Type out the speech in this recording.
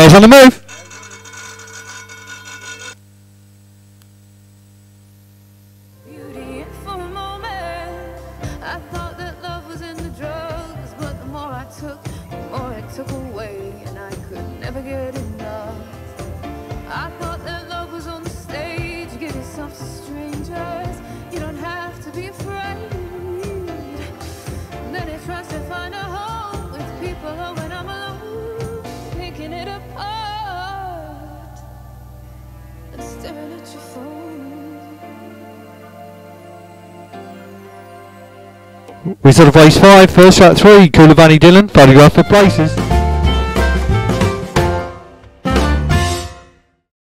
Players on the move. Result of race 5, first shot 3, Koulibaly Dylan, photograph for places.